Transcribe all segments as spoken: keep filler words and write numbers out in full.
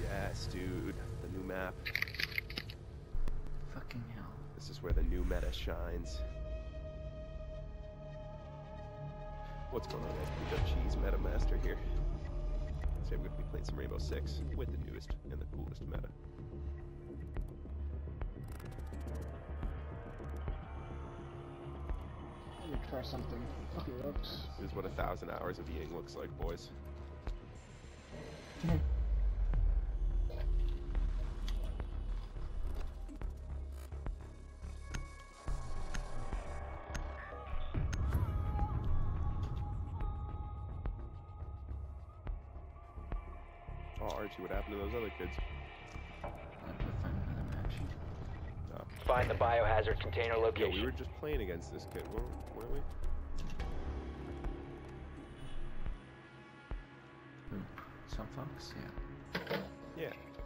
Yes, dude. The new map. Fucking hell. This is where the new meta shines. What's going on, guys? We got Cheese Meta Master here. Today we're going to be playing some Rainbow Six with the newest and the coolest meta. Let me try something. Okay, oops. This is what a thousand hours of eating looks like, boys. Oh, Archie, what happened to those other kids? I'll find another match. Oh. Find the biohazard container Yeah, location. we were just playing against this kid, weren't, weren't we? Ooh, some folks, yeah. Yeah.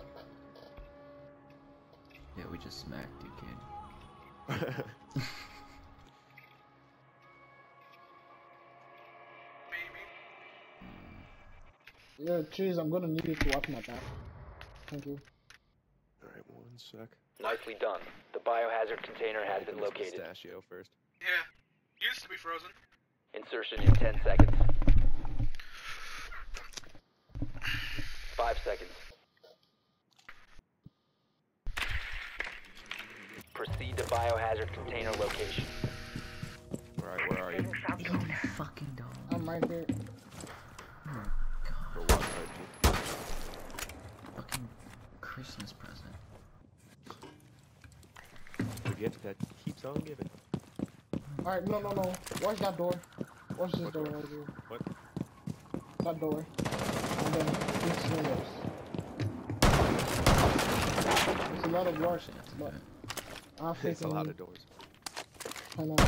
Yeah, we just smacked you, kid. Yeah, cheese, I'm gonna need you to watch my back. Thank you. Alright, one sec. Nicely done. The biohazard container has been Open this located. Pistachio first. Yeah, used to be frozen. Insertion in ten seconds. Five seconds. Proceed to biohazard container location. Alright, where are you? You fucking dog. I'm right here. Oh my For god. what, Archie? Fucking Christmas present. The gift that keeps on giving. Alright, no, no, no. Watch that door. Watch this What door door? right here. What? That door. And then these windows. There's a lot of doors, but I'm It's a thinking. lot of doors. I know.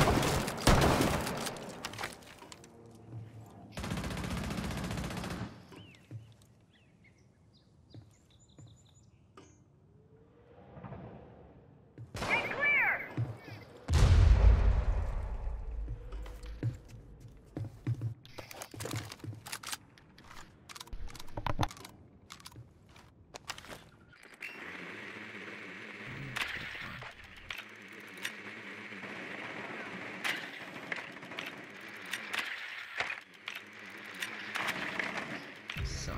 Suck.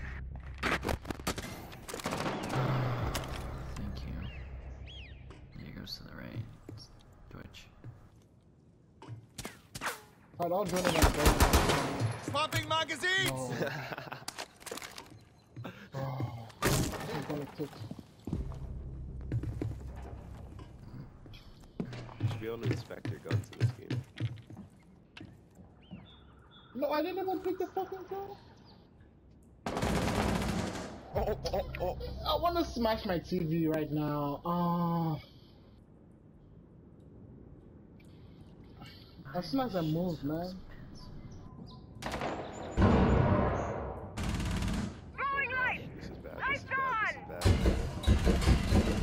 Thank you. Here goes to the right. It's Twitch. Alright, I'll join it on the door. Swapping magazines! No. Oh, this is gonna take. You should be able to inspect your guns in this game. No, I didn't even pick the fucking gun. Oh, oh, oh! I wanna smash my T V right now. Oh. As soon as I move, man. This is bad, this is bad, this is bad.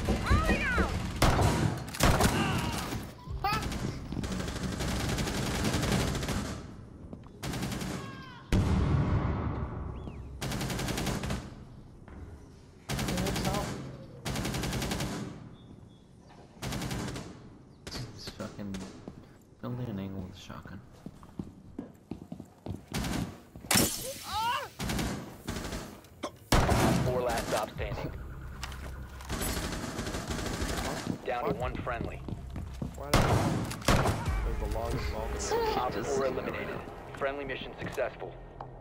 It's fucking building an angle with a shotgun. Four last stop standing. Down to one friendly. Why did I... That was the longest long. Op four eliminated. Friendly mission successful.